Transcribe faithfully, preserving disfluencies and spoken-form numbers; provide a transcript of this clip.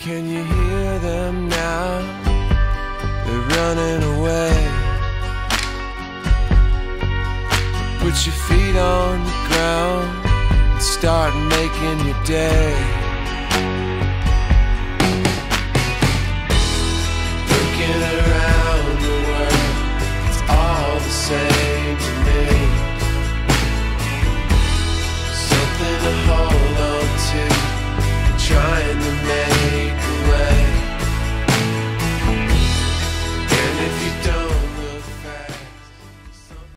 Can you hear them now? They're running away. Put your feet on the ground and start making your day.